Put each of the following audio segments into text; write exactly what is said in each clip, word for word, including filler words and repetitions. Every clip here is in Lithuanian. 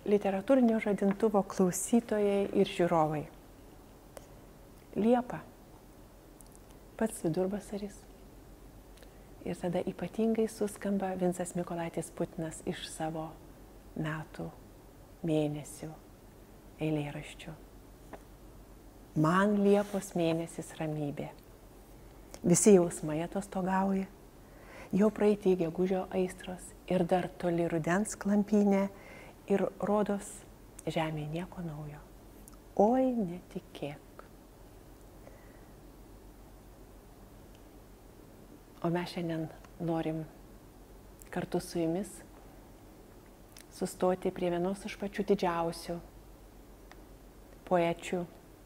literatūrinio žadintuvo klausytojai ir žiūrovai. Liepa, pats vidurvasaris. Ir tada ypatingai suskamba Vincas Mykolaitis Putinas iš savo metų, mėnesių, eilėraščių. Man Liepos mėnesis ramybė. Visi jausmai atostogauja, jau praeitį gegužio aistros ir dar toli rudens klampynė ir rodos žemė nieko naujo. Oi, netikėk. O mes šiandien norim kartu su jumis sustoti prie vienos iš pačių didžiausių poečių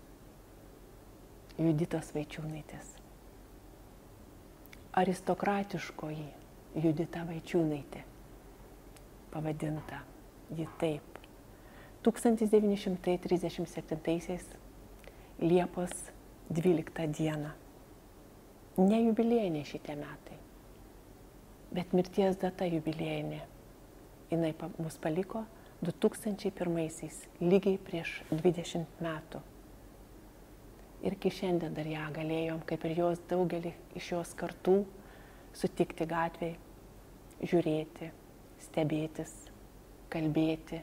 Juditos Vaičiūnaitės. Aristokratiškoji Judita Vaičiūnaitė, pavadinta ji taip. tūkstantis devyni šimtai trisdešimt septintaisiais Liepos dvyliktą dieną. Ne jubiliejiniai šitie metai, bet mirties data jubiliejinė. Jinai mus paliko du tūkstančiai pirmaisiais, lygiai prieš dvidešimt metų. Ir iki šiandien dar ją galėjom, kaip ir jos daugelį iš jos kartų, sutikti gatvėj, žiūrėti, stebėtis, kalbėti.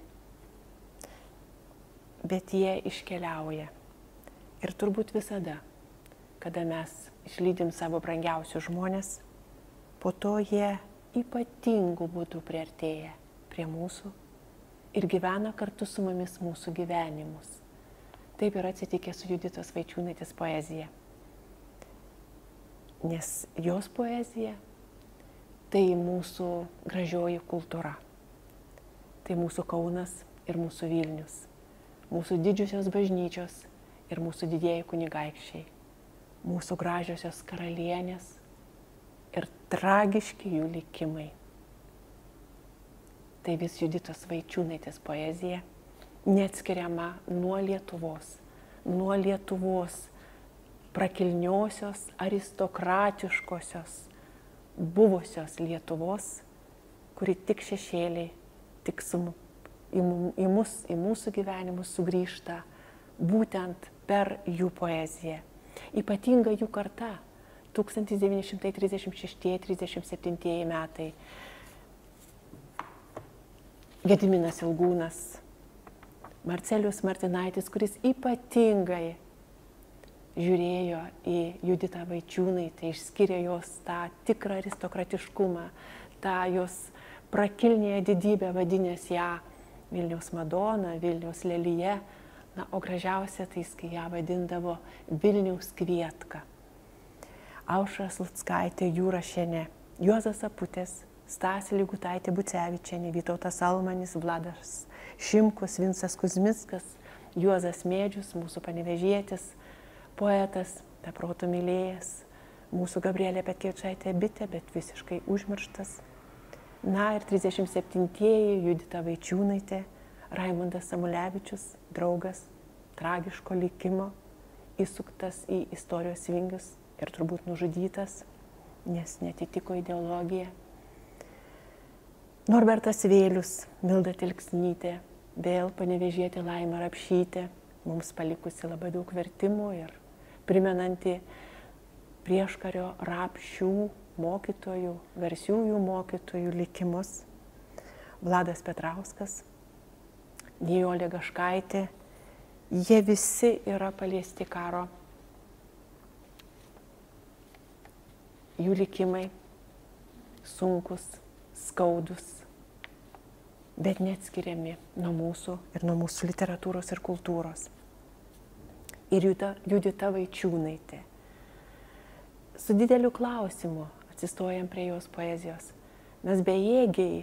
Bet jie iškeliauja. Ir turbūt visada, kada mes išlydim savo brangiausius žmonės, po to jie ypatingų būdų priartėja prie mūsų ir gyvena kartu su mumis mūsų gyvenimus. Taip yra atsitikę su Juditos Vaičiūnaitės poezija. Nes jos poezija tai mūsų gražioji kultūra. Tai mūsų Kaunas ir mūsų Vilnius, mūsų didžiosios bažnyčios ir mūsų didieji kunigaikščiai, mūsų gražiosios karalienės ir tragiški jų likimai. Tai vis Juditos Vaičiūnaitės poezija neatskiriama nuo Lietuvos, nuo Lietuvos prakilniosios, aristokratiškosios, buvusios Lietuvos, kuri tik šešėliai, tik su, į, į, mus, į mūsų gyvenimus sugrįžta būtent per jų poeziją. Ypatinga jų karta, tūkstantis devyni šimtai trisdešimt šeštieji trisdešimt septintieji metai. Gediminas Ilgūnas, Marcelijus Martinaitis, kuris ypatingai žiūrėjo į Juditą Vaičiūnaitę, išskyrė jos tą tikrą aristokratiškumą, tą jos prakilnėje didybę, vadinęs ją Vilniaus Madona, Vilniaus lelija, na, o gražiausia tai, kai ją vadindavo Vilniaus Kvietka. Aušra Sluckaitė Jurašienė, Juozas Aputis, Stasė Lygutaitė Bucevičienė, Vytautas Almanis, Vladas Šimkus, Vincas Kuzmickas, Juozas Mėdžius, mūsų panevėžietis, poetas, be proto mylėjas, mūsų Gabrielė Petkevičaitė Bitė, bet visiškai užmirštas. Na ir trisdešimt septintieji Judita Vaičiūnaitė, Raimundas Samulevičius, draugas, tragiško likimo, įsuktas į istorijos vingius ir turbūt nužudytas, nes netitiko ideologiją. Norbertas Vėlius, Milda Tilksnytė, vėl panevėžietė Laima Rapšytė, mums palikusi labai daug vertimų ir primenanti prieškario Rapšių mokytojų, garsiųjų mokytojų likimus. Vladas Petrauskas, Nijolė Gaškaitė, jie visi yra paliesti karo. Jų likimai sunkus, skaudus, bet neatskiriami nuo mūsų ir nuo mūsų literatūros ir kultūros. Ir Judita Vaičiūnaitė. Su dideliu klausimu atsistojam prie jos poezijos. Mes bejėgiai,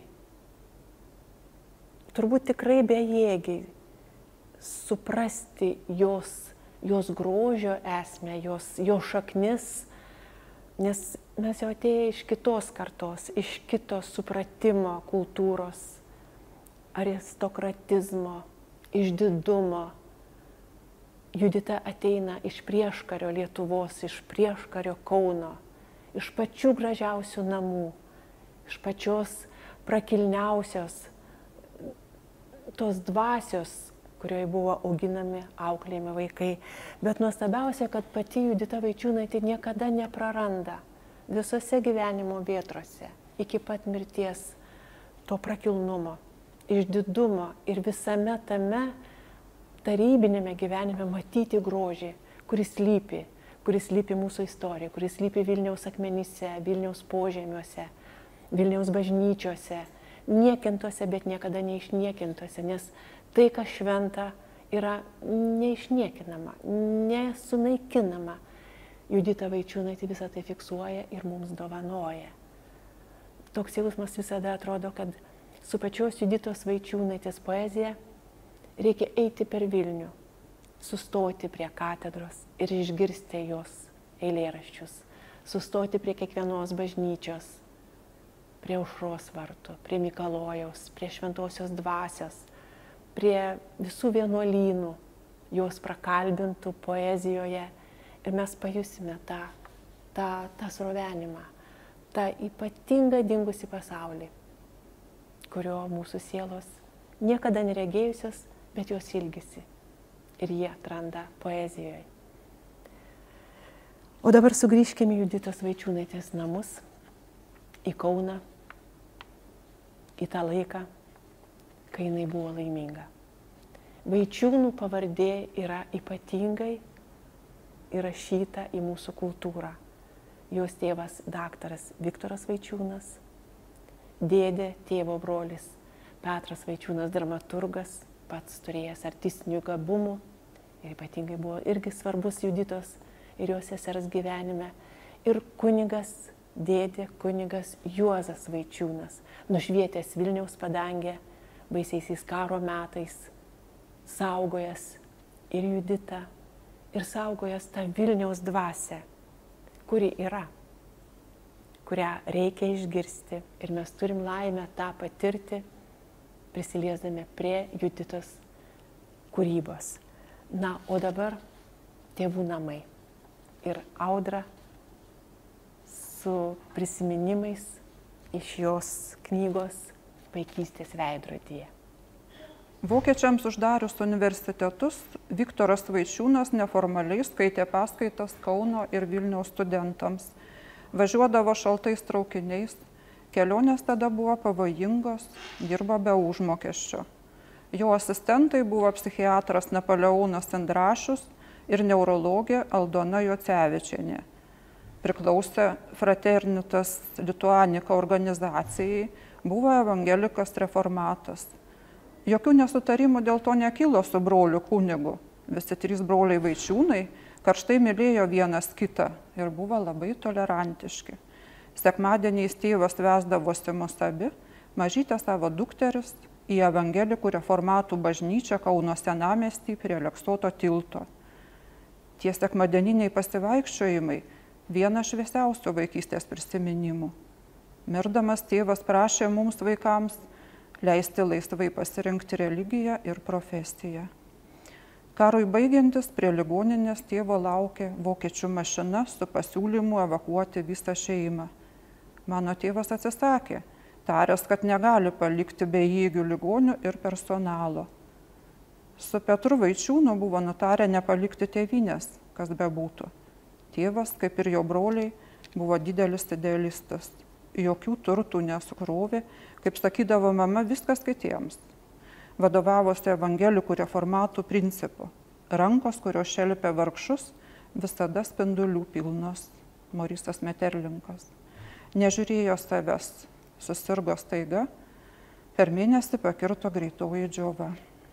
turbūt tikrai bejėgiai suprasti jos, jos grožio esmę, jos, jos šaknis, nes mes jau atėję iš kitos kartos, iš kito supratimo kultūros, aristokratizmo, išdidumo. Judita ateina iš prieškario Lietuvos, iš prieškario Kauno, iš pačių gražiausių namų, iš pačios prakilniausios tos dvasios, kurioje buvo auginami, auklėjami vaikai. Bet nuostabiausia, kad pati Judita Vaičiūnaitė niekada nepraranda visose gyvenimo vietrose iki pat mirties to prakilnumo, išdidumo ir visame tame tarybinėme gyvenime matyti grožį, kuris lypi, kuris lypi mūsų istorijoje, kuris lypi Vilniaus akmenyse, Vilniaus požemiuose, Vilniaus bažnyčiose, niekintose, bet niekada neišniekintuose, nes tai, kas šventa, yra neišniekinama, nesunaikinama. Judita Vaičiūnaitė visą tai fiksuoja ir mums dovanoja. Toks jausmas visada atrodo, kad su pačios Juditos Vaičiūnaitės poezija reikia eiti per Vilnių, sustoti prie katedros ir išgirsti jos eilėraščius, sustoti prie kiekvienos bažnyčios, prie Aušros vartų, prie Mikalojaus, prie Šventosios dvasios, prie visų vienuolynų, jos prakalbintų poezijoje ir mes pajusime tą, tą, tą srovenimą, tą ypatingą dingusį pasaulį, kurio mūsų sielos niekada neregėjusios, bet jos ilgisi ir jie atranda poezijoje. O dabar sugrįžkime į Juditos Vaičiūnaitės namus, į Kauną, į tą laiką, kai jinai buvo laiminga. Vaičiūnų pavardė yra ypatingai įrašyta į mūsų kultūrą. Jos tėvas daktaras Viktoras Vaičiūnas, dėdė, tėvo brolis Petras Vaičiūnas, dramaturgas, pats turėjęs artistinių gabumų ir ypatingai buvo irgi svarbus Juditos ir jos sesers gyvenime. Ir kunigas, dėdė kunigas Juozas Vaičiūnas, nušvietęs Vilniaus padangę baisiaisiais karo metais, saugojęs ir Juditą, ir saugojęs tą Vilniaus dvasią, kuri yra, kurią reikia išgirsti ir mes turim laimę tą patirti, prisiliesdami prie Juditos kūrybos. Na, o dabar tėvų namai ir Audra su prisiminimais iš jos knygos Vaikystės veidrodyje. Vokiečiams uždarius universitetus, Viktoras Vaičiūnas neformaliai skaitė paskaitas Kauno ir Vilniaus studentams. Važiuodavo šaltais traukiniais, kelionės tada buvo pavojingos, dirbo be užmokesčio. Jo asistentai buvo psichiatras Napoleonas Indrašius ir neurologė Aldona Jocevičienė. Priklausė Fraternitas Lituanica organizacijai, buvo evangelikas reformatas. Jokių nesutarimų dėl to nekilo su broliu kunigu. Visi trys broliai Vaičiūnai karštai mylėjo vienas kitą ir buvo labai tolerantiški. Sekmadieniais tėvas vesdavosi mus abi, mažytę savo dukteris, į evangelikų reformatų bažnyčią Kauno senamiestį prie Aleksoto tilto. Tie sekmadieniniai pasivaikščiojimai vienas šviesiausių vaikystės prisiminimų. Mirdamas tėvas prašė mums vaikams leisti laisvai pasirinkti religiją ir profesiją. Karui baigiantis prie ligoninės tėvo laukė vokiečių mašina su pasiūlymu evakuoti visą šeimą. Mano tėvas atsisakė, taręs, kad negali palikti bejėgių ligonių ir personalo. Su Petru Vaičiūnu buvo nutarę nepalikti tėvynės, kas bebūtų. Tėvas, kaip ir jo broliai, buvo didelis idealistas. Jokių turtų nesukrovė, kaip sakydavo mama, viskas kitiems. Vadovavosi evangelikų reformatų principu. Rankos, kurios šelpė vargšus, visada spindulių pilnos. Morisas Meterlinkas. Nežiūrėjo savęs, susirgo staiga, per mėnesį pakirto greitoji džiova.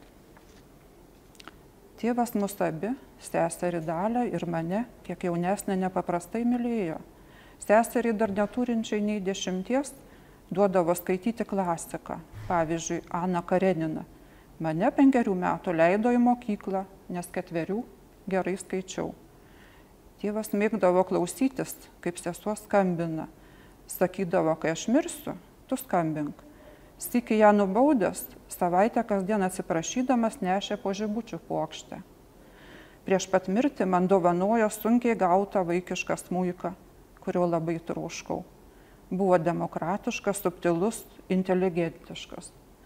Tėvas mus abi, seserį Dalią ir mane, kiek jaunesnė, nepaprastai mylėjo. Seserį dar neturinčiai nei dešimties duodavo skaityti klasiką, pavyzdžiui, Aną Kareniną. Mane penkerių metų leido į mokyklą, nes ketverių gerai skaičiau. Tėvas mėgdavo klausytis, kaip sesuo skambina. Sakydavo, kai aš mirsiu, tu skambink. Sykį ją nubaudęs, savaitę kasdien atsiprašydamas nešė po žibučių puokštę. Prieš pat mirtį man dovanojo sunkiai gautą vaikišką smuiką, kurio labai troškau. Buvo demokratiškas, subtilus, inteligentiškas.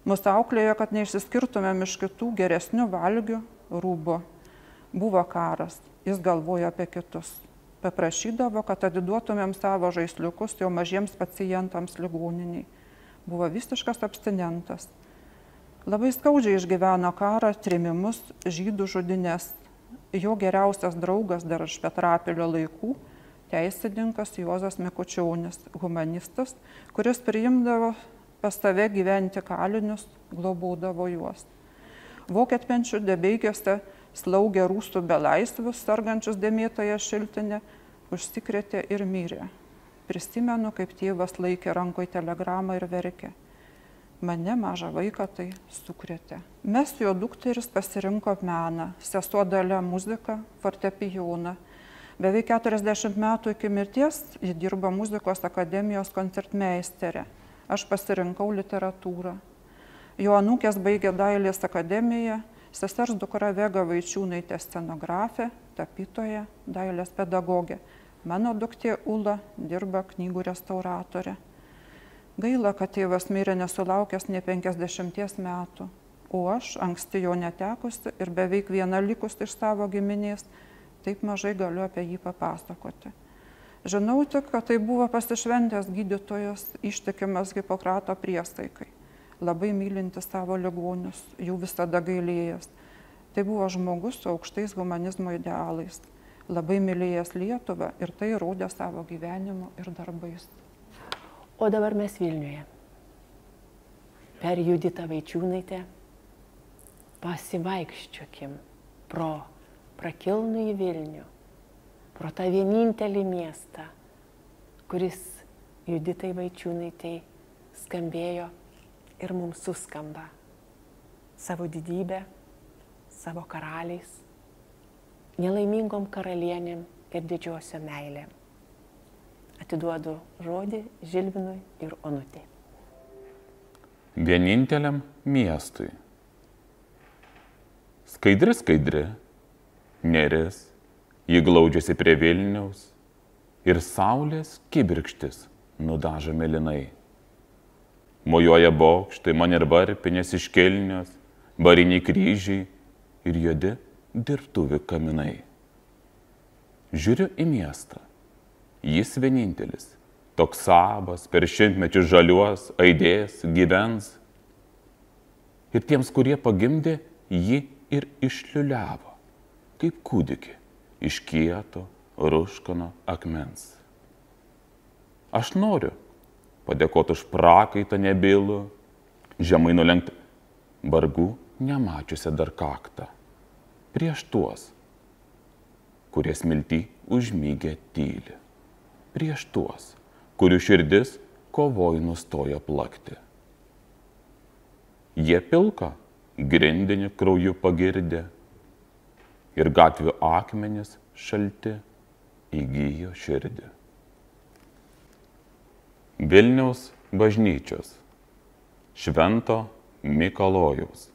Mūsų auklėjo, kad neišsiskirtumėm iš kitų geresnių valgių, rūbų. Buvo karas, jis galvojo apie kitus. Paprašydavo, kad atiduotumėm savo žaisliukus jo mažiems pacientams ligoniniai. Buvo visiškas abstinentas. Labai skaudžiai išgyveno karą, trėmimus, žydų žudynės. Jo geriausias draugas dar iš Petrapilio laikų, teisininkas Juozas Mikučionis, humanistas, kuris priimdavo pas save gyventi kalinius, globodavo juos. Vokietmenčių Debeigiuose slaugė rusų belaisvius, sargančius dėmėtąją šiltinę, užsikrėtė ir mirė. Prisimenu, kaip tėvas laikė rankoje telegramą ir verkė. Mane, mažą vaiką, tai sukrėtė. Mes jo dukteris pasirinko meną, sesuo Dalia muziką, fortepijoną. Beveik keturiasdešimt metų iki mirties ji dirbo muzikos akademijos koncertmeisterė. Aš pasirinkau literatūrą. Jo anūkės baigė dailės akademiją, sesers dukra Vega Vaičiūnaitė scenografė, tapytoja, dailės pedagogė. Mano duktė Ula dirba knygų restauratorė. Gaila, kad tėvas mirė nesulaukęs nė penkiasdešimties metų, o aš, anksti jo netekusi ir beveik viena likus iš savo giminės, taip mažai galiu apie jį papasakoti. Žinau tik, kad tai buvo pasišventęs gydytojas, ištikimas Hipokrato priesaikai, labai mylintis savo ligonius, jų visada gailėjęs. Tai buvo žmogus su aukštais humanizmo idealais, labai mylėjęs Lietuvą ir tai rodė savo gyvenimu ir darbais. O dabar mes Vilniuje. Per Juditą Vaičiūnaitę pasivaikščiokim pro prakilnųjį Vilnių, pro tą vienintelį miestą, kuris Juditai Vaičiūnaitei skambėjo ir mums suskamba savo didybę, savo karaliais, nelaimingom karalienėm ir didžiosiom meilėm. Atiduodu žodį Žilvinui ir Onutei. Vieninteliam miestui. Skaidri, skaidri, neris, ji glaudžiasi prie Vilniaus ir saulės kibirkštis nudažo mėlynai. Mojuoja bokštai, man ir varpinės iškilnios, bariniai kryžiai ir juodi dirbtuvių kaminai. Žiūriu į miestą. Jis vienintelis, toks savas, per šimtmečius žaliuos, aidės, gyvens. Ir tiems, kurie pagimdė, jį ir išliuliavo, kaip kūdikį, iš kieto, ruškano akmens. Aš noriu padėkoti už prakaitą nebylų, žemai nulenkti vargų nemačiusią dar kaktą, prieš tuos, kurie smilty užmygė tyli. Prieš tuos, kurių širdis kovoj nustojo plakti. Jie pilką grindinį krauju pagirdė ir gatvių akmenys šalti įgijo širdį. Vilniaus bažnyčios, Švento Mikalojaus.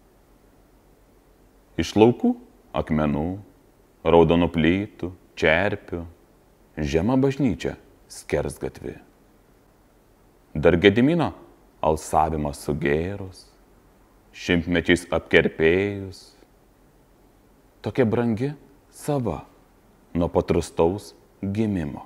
Iš laukų akmenų, raudonų plytų, čerpių, žema bažnyčia skersgatvi. Dar Gedimino alsavimas sugėrus, šimtmečiais apkerpėjus. Tokia brangi sava nuo patrustaus gimimo.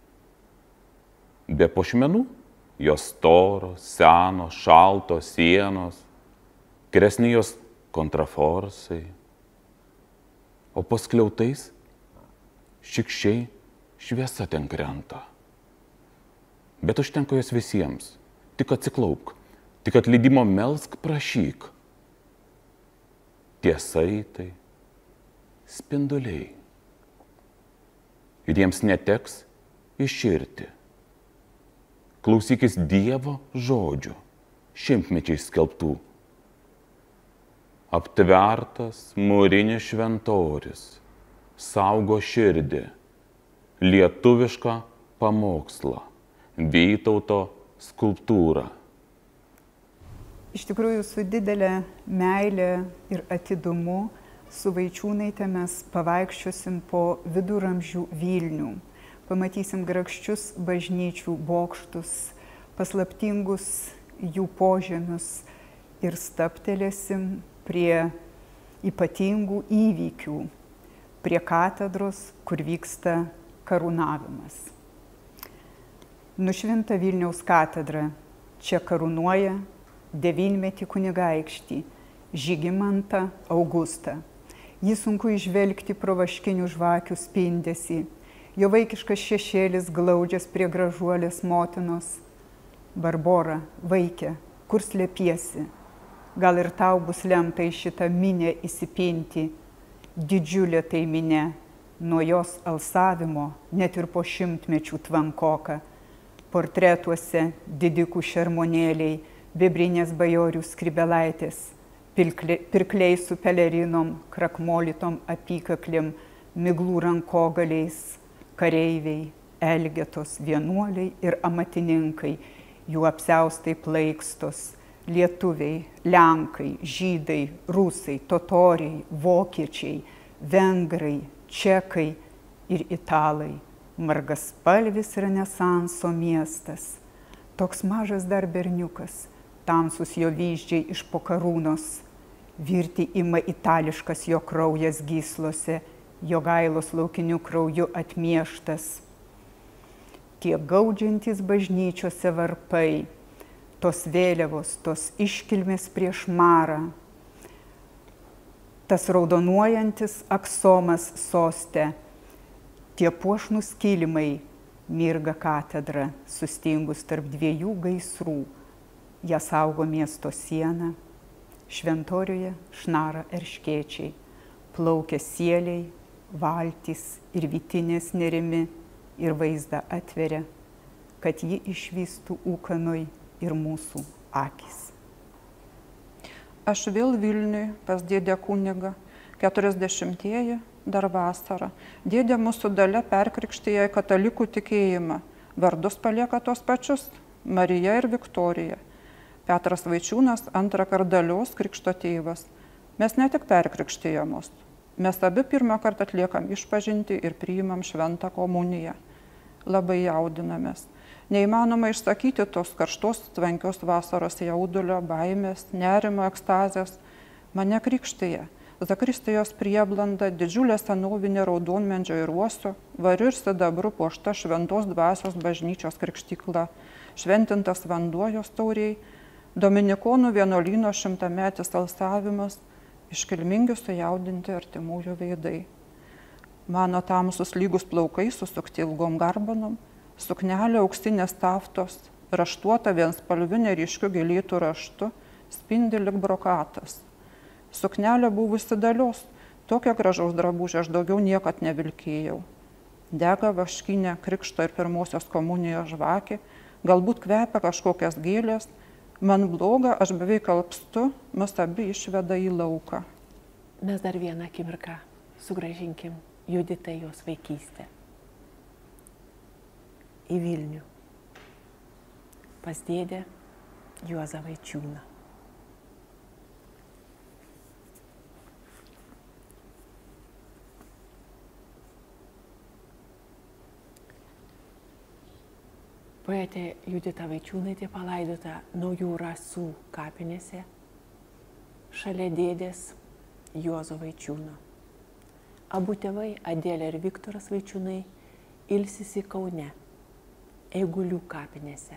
Be puošmenų jos storos, senos, šaltos sienos, kresnijos kontraforsai, o po skliautais šikščiai šviesa ten krenta. Bet užtenka jos visiems, tik atsiklaupk, tik atleidimo melsk prašyk. Tiesai tai spinduliai. Ir jiems neteks iširti. Klausykis Dievo žodžių, šimtmečiais skelbtų. Aptvertas mūrinis šventorius saugo širdį, lietuvišką pamokslą, Vytauto skulptūrą. Iš tikrųjų, su didelė meilė ir atidumu su Vaičiūnaite mes pavaikščiosim po viduramžių Vilnių. Pamatysim grakščius bažnyčių bokštus, paslaptingus jų požemius ir staptelėsim prie ypatingų įvykių, prie katedros, kur vyksta karūnavimas. Nušvinta Vilniaus katedra, čia karūnuoja devynmetį kunigaikštį Žygimantą Augustą. Jį sunku išvelgti pro vaškinių žvakių spindesį. Jo vaikiškas šešėlis glaudžias prie gražuolės motinos. Barbora, vaikė, kur slėpiesi? Gal ir tau bus lemta į šitą minę įsipinti. Didžiulė tai minė, nuo jos alsavimo net ir po šimtmečių tvankoka. Portretuose didikų šermonėliai, bebrinės bajorių skrybelaitės, pirkliai su pelerinom, krakmolytom apykaklim, miglų rankogaliais, kareiviai, elgetos, vienuoliai ir amatininkai, jų apsiaustai plaikstos, lietuviai, lenkai, žydai, rusai, totoriai, vokiečiai, vengrai, čekai ir italai. Margaspalvis renesanso miestas, toks mažas dar berniukas, tamsus jo vyzdžiai iš po karūnos, virti ima itališkas jo kraujas gyslose, jo gailos laukiniu krauju atmieštas. Tie gaudžiantys bažnyčiose varpai, tos vėliavos, tos iškilmės prieš marą, tas raudonuojantis aksomas soste, tie puošnūs kilimai mirga katedra, sustingus tarp dviejų gaisrų. Ją saugo miesto siena, šventoriuje šnara erškėčiai, plaukia sieliai, valtys ir vytinės nerimi ir vaizdą atveria, kad ji išvystų ūkanoj ir mūsų akys. Aš vėl Vilniui pas dėdę kunigą, keturiasdešimtieji, dar vasarą. Dėdė mūsų Dalia perkrikštija į katalikų tikėjimą. Vardus palieka tos pačius – Marija ir Viktorija. Petras Vaičiūnas antrą kartą Dalios krikšto tėvas. Mes ne tik perkrikštijamos. Mes abi pirmą kartą atliekam išpažintį ir priimam šventą komuniją. Labai jaudinamės. Neįmanoma išsakyti tos karštos, tvankios vasaros jaudulio, baimės, nerimo, ekstazės. Mane krikštija. Zakristijos prieblanda, didžiulė senovinė raudonmedžio ir uosio, variu ir sidabru puošta šventos dvasios bažnyčios krikštykla, šventintas vanduo jos tauriai, dominikonų vienuolyno šimtametis alsavimas, iškilmingi sujaudinti artimųjų veidai. Mano tamsus lygus plaukai susukti ilgom garbanom, suknelė auksinės taftos, raštuota vienspalvinė ryškiu gėlytų raštu, spindi lik brokatas. Suknelė buvusi Dalios, tokia gražaus drabužė aš daugiau niekad nevilkėjau. Dega vaškinė, krikšto ir pirmosios komunijos žvakė, galbūt kvepia kažkokias gėlės, man bloga, aš beveik alpstu, mus abi išveda į lauką. Mes dar vieną akimirką sugrąžinkim Juditai jos vaikystę. Į Vilnių. Pas dėdę Juozą Vaičiūną. Poetė Judita Vaičiūnaitė palaidota Naujų Rasų kapinėse šalia dėdės Juozo Vaičiūno. Abu tėvai, Adelė ir Viktoras Vaičiūnai, ilsisi Kaune, Eigulių kapinėse.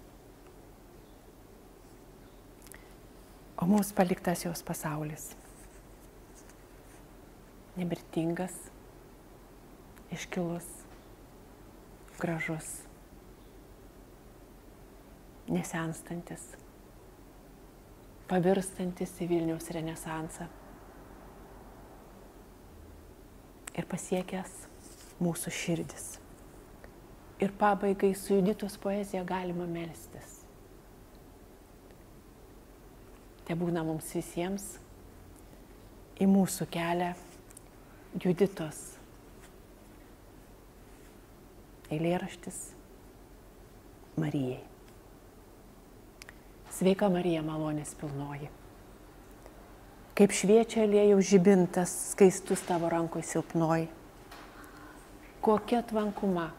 O mums paliktas jos pasaulis. Nemirtingas, iškilus, gražus, nesenstantis, pavirstantis į Vilniaus renesansą ir pasiekęs mūsų širdis. Ir pabaigai su Juditos poezija galima melstis. Te būna mums visiems į mūsų kelią Juditos eilėraštis Marijai. Sveika Marija, malonės pilnoji. Kaip šviečia aliejų žibintas, skaistus tavo rankoj silpnoji. Kokia tvankuma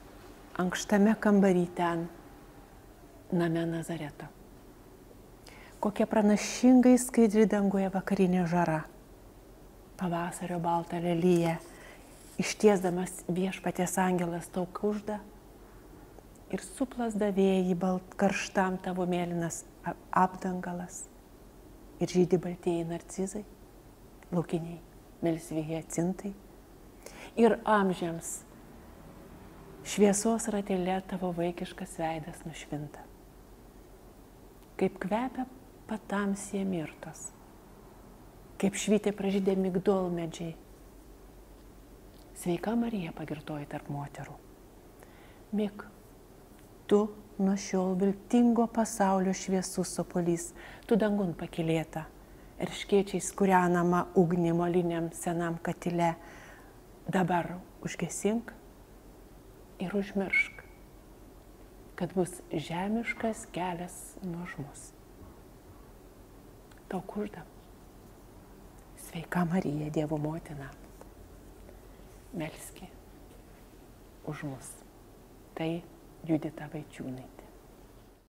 ankštame kambary ten, name Nazareto. kokia pranašingai skaidri danguje vakarinė žara. Pavasario baltą lelyje, ištiesdamas viešpaties angelas tau kužda ir suplasda vėjį balt karštam tavo mėlynas apdangalas ir žydi baltieji narcizai, laukiniai melsvi hiacintai ir amžiams šviesos ratėlė tavo vaikiškas veidas nušvinta. Kaip kvepia patamsie mirtos, kaip švytė pražydė migdolmedžiai. Sveika Marija pagirtoji tarp moterų. Mik, tu nuo šiol viltingo pasaulio šviesų sopoliys, tu dangun pakilėta, erškėčiais kūrenama ugnį moliniam senam katile, dabar užgesink ir užmiršk, kad bus žemiškas kelias nuožmus. Tau kužda. Sveika Marija, Dievo motina, melski už mus. Tai Judita Vaičiūnai.